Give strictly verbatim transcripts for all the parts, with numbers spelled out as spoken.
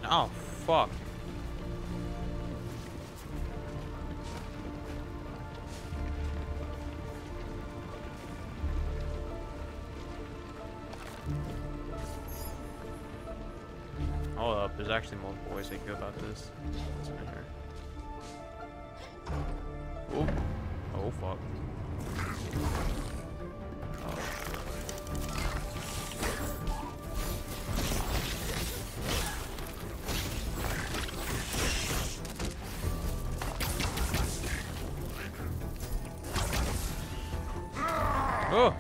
Oh, fuck. Hold up, there's actually multiple ways I can go about this. What's in here? Oh, oh fuck. Oh!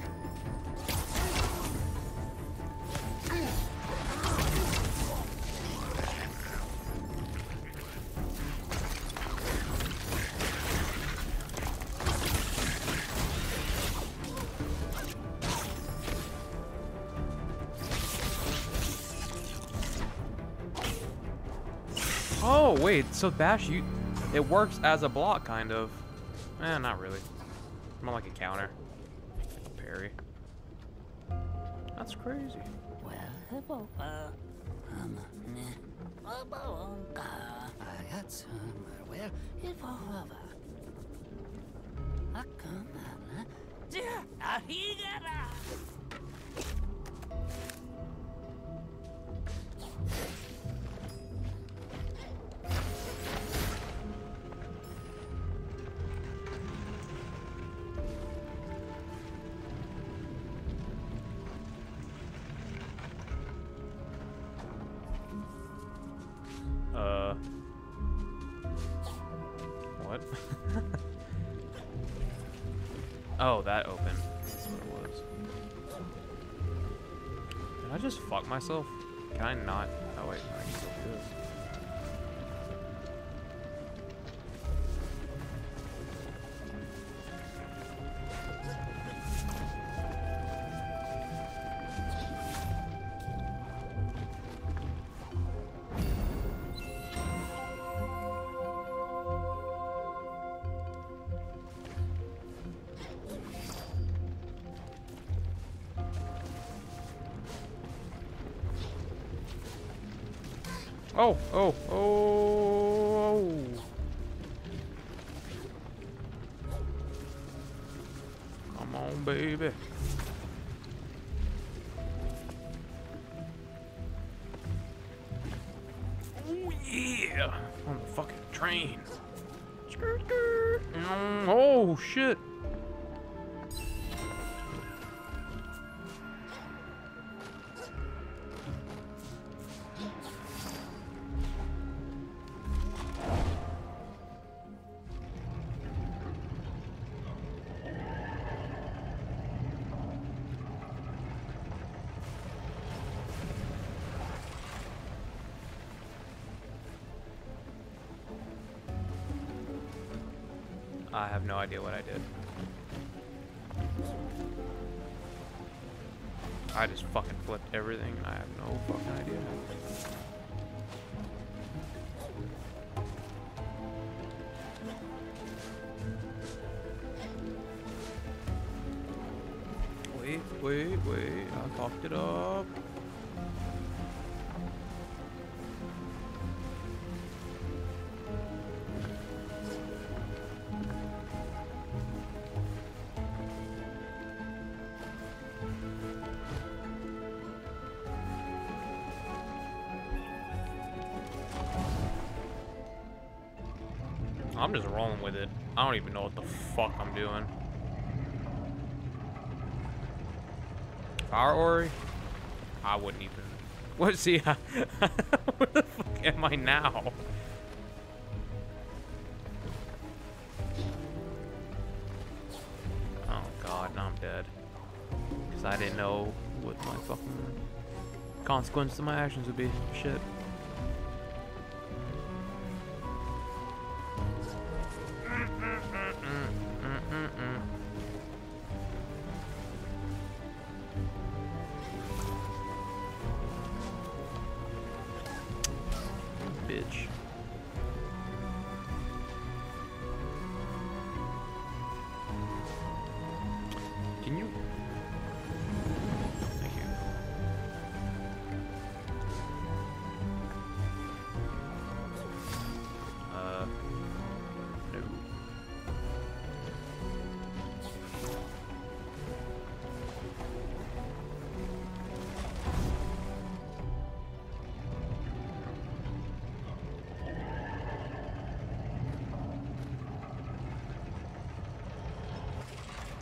Oh, wait, so Bash, you, it works as a block, kind of. Eh, not really. More like a counter. Like a parry. That's crazy. Well, uh, um, I got somewhere where it over. I come out, dear, I hear that. Uh. What? Oh, that opened. That's what it was. Did I just fuck myself? Can I not? Oh, wait, I can still do this. Oh, oh, oh. Come on, baby. Oh, yeah. On the fucking train. Oh, shit. I have no idea what I did. I just fucking flipped everything and I have no fucking idea. Wait, wait, wait. I fucked it up. I'm just rolling with it. I don't even know what the fuck I'm doing. Fire Ori? I wouldn't even. What? See, where the fuck am I now? Oh god, now I'm dead. Because I didn't know what my fucking consequence to my actions would be. Shit. Bitch. Can you? Thank you.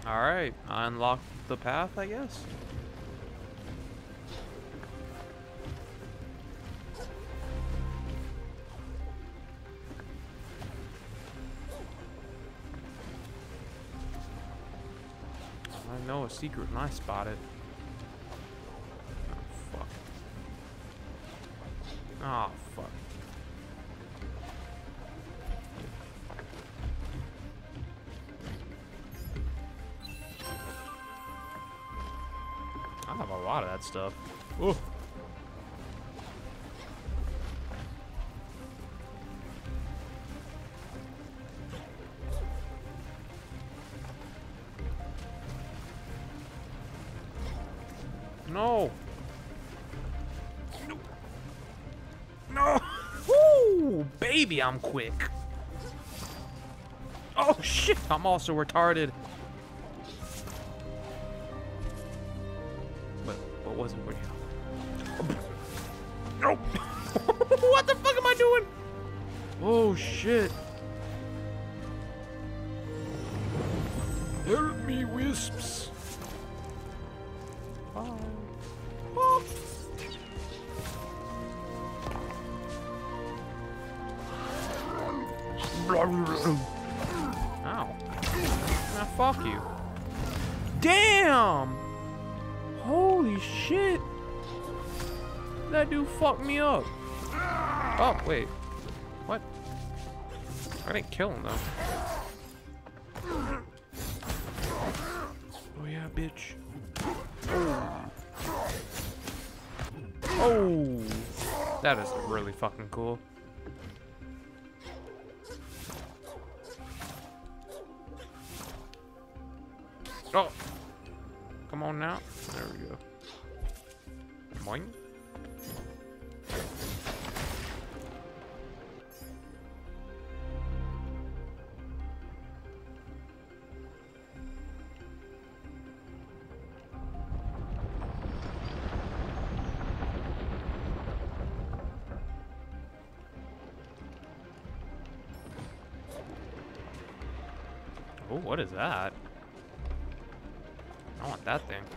Alright, I unlocked the path, I guess. I know a secret and I spot it. Oh, fuck. Oh, fuck. I have a lot of that stuff. Ooh. No. No. No. Woo, baby, I'm quick. Oh shit, I'm also retarded. But what was it for you? No. What the fuck am I doing? Oh shit. Help me, Wisps. Oh. Oh. Ow. Now fuck you. Damn! Holy shit! That dude fucked me up. Oh, wait. What? I didn't kill him, though. Oh, yeah, bitch. Oh. Oh. That is really fucking cool. Oh. Come on now. There we go. Boing. Oh, what is that? I want that thing.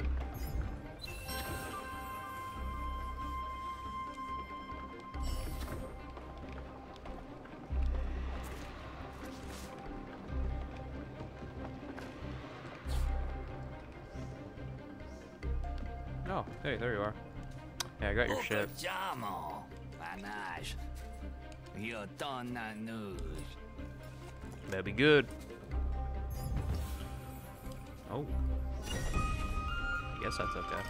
Oh, hey, there you are. Yeah, I got your shit. That'd be good. Oh. I guess that's okay.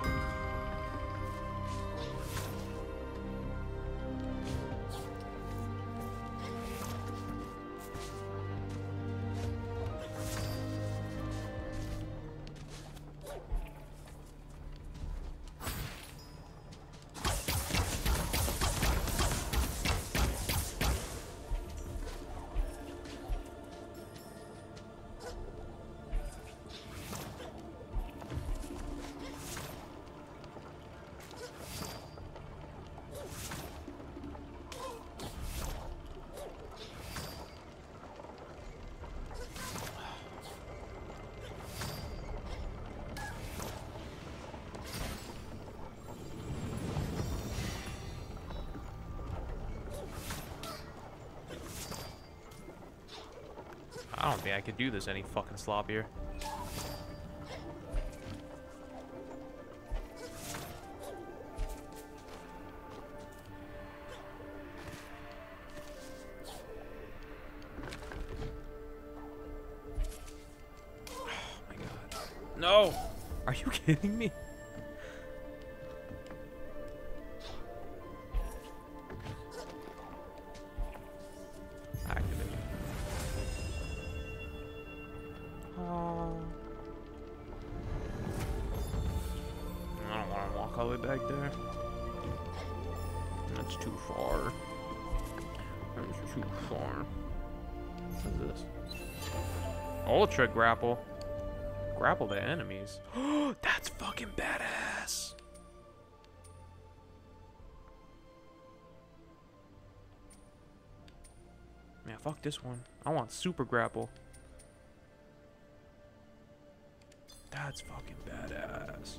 I don't think I could do this any fucking sloppier. Oh my god. No! Are you kidding me? Activate. Oh. I don't want to walk all the way back there. That's too far. That's too far. What is this? Ultra grapple. Grapple the enemies. That's fucking badass. Yeah, fuck this one. I want super grapple. That's fucking badass.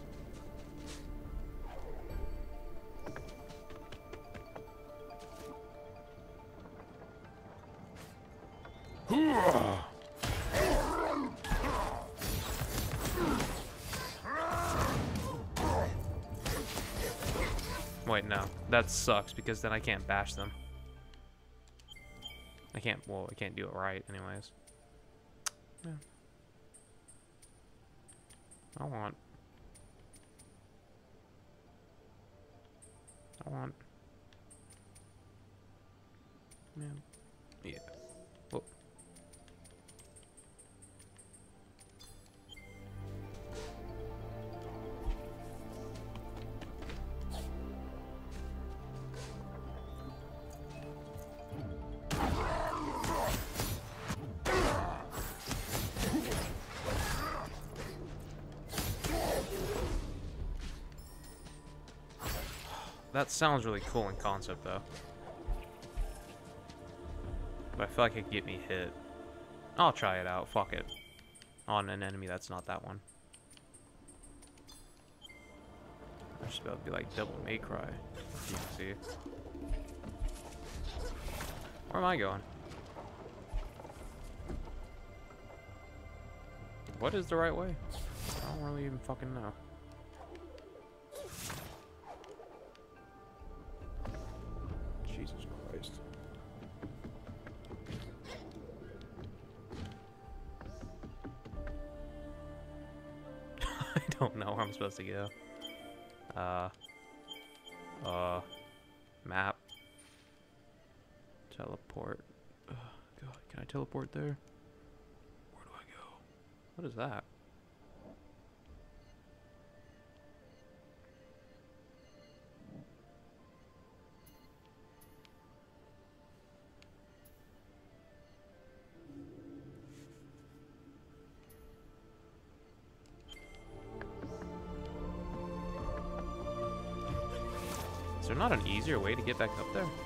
Wait, no. That sucks because then I can't bash them. I can't, well, I can't do it right anyways. Yeah. I want. I want. Man. Yeah. Whoa. That sounds really cool in concept, though. But I feel like it could get me hit. I'll try it out. Fuck it. On an enemy that's not that one. I just about to be like Devil May Cry. If you can see. Where am I going? What is the right way? I don't really even fucking know. Jesus Christ. I don't know where I'm supposed to go. Uh. Uh. Map. Teleport. Oh, God. Can I teleport there? Where do I go? What is that? Is there not an easier way to get back up there?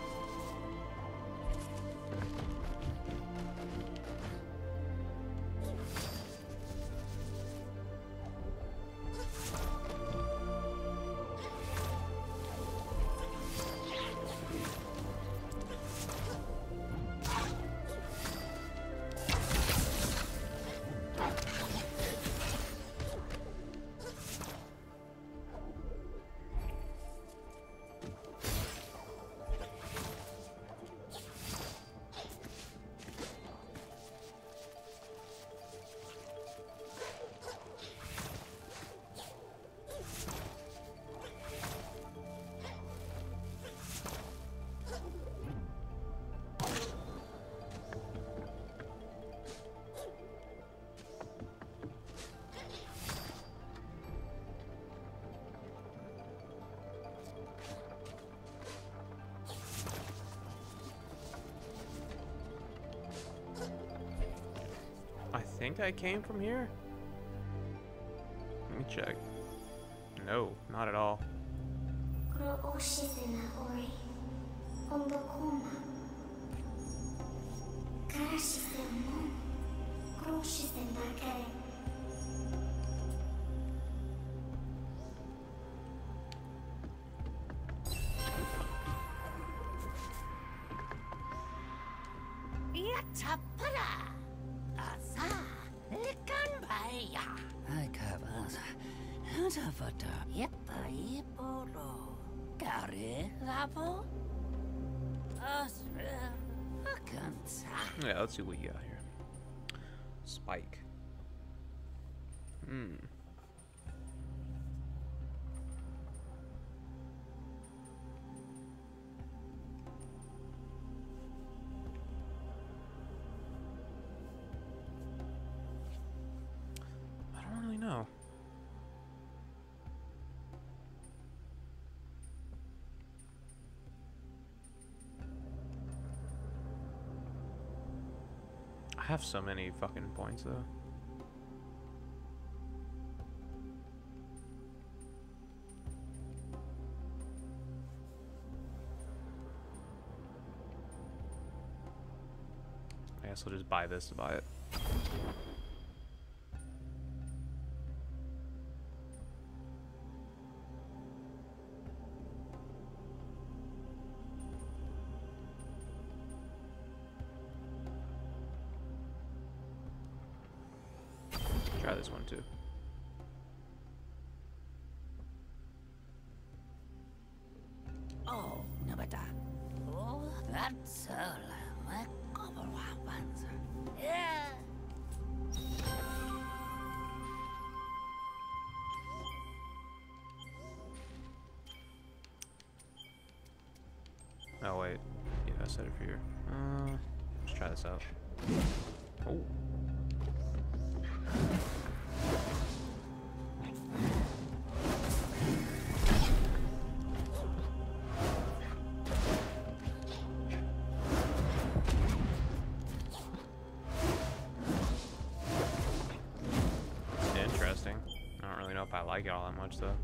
I think I came from here? Let me check. No, not at all. Yeah, let's see what you got here. Spike. Hmm. I don't really know. I have so many fucking points though. I guess I'll just buy this to buy it. try this one too. Oh, nabata. Oh, that's all. My couple weapons. Yeah. Oh wait, yeah, I set it for here. Uh, let's try this out. Oh. Interesting. I don't really know if I like it all that much though.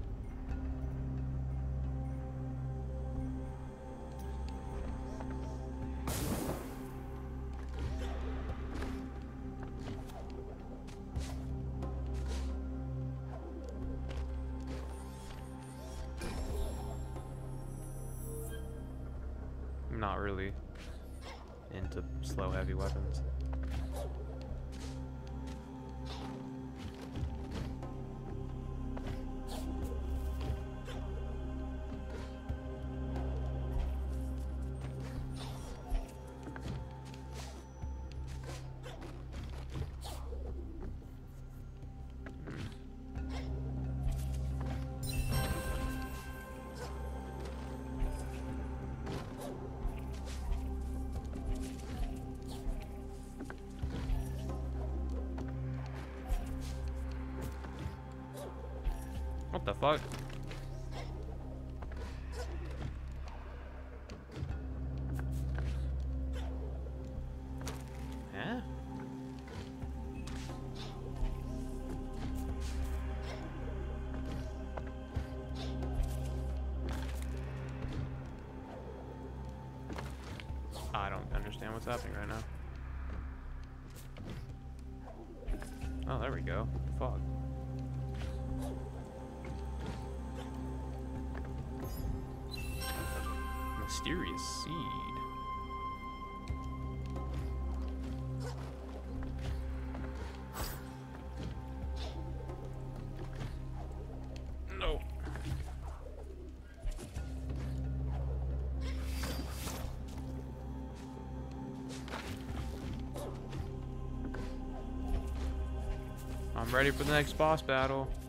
I'm not really into slow heavy weapons. What the fuck? Huh? I don't understand what's happening right now. Oh, there we go. Fuck. Mysterious seed. No. I'm ready for the next boss battle.